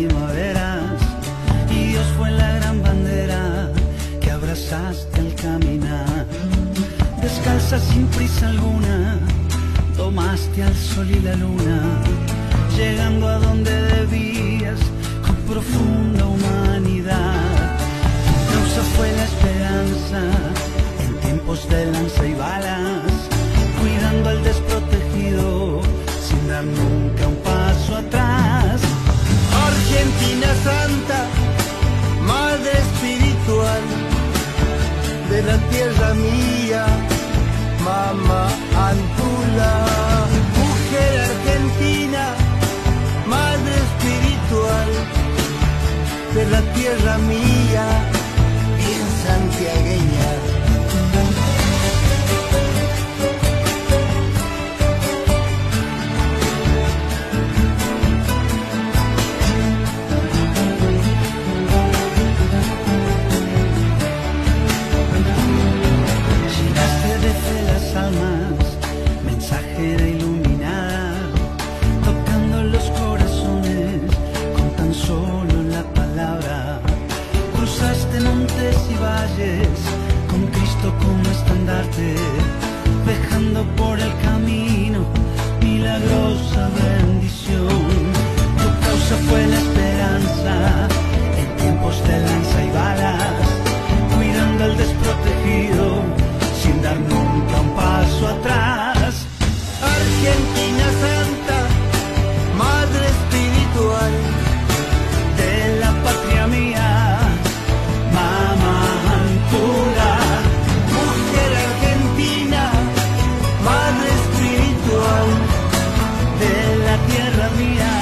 primaveras, y Dios fue la gran bandera que abrazaste al caminar. Descalza sin prisa alguna, tomaste al sol y la luna, llegando a donde debías con profunda humanidad. Tu causa fue la esperanza en tiempos de lanza y balas, cuidando al desprotegido sin dar nunca un paso atrás. Argentina Santa, madre espiritual de la tierra mía, Mama Antula. Mujer argentina, madre espiritual de la tierra mía, bien santiagueña. Mensajera iluminada, tocando los corazones con tan solo la palabra. Cruzaste montes y valles con Cristo como estandarte, dejando por el camino milagrosa bendición. Tu causa fue la esperanza en tiempos de lanza y balas, cuidando al desprotegido sin dar nunca un paso atrás. Argentina Santa, madre espiritual de la patria mía, Mama Antula. Mujer argentina, madre espiritual de la tierra mía.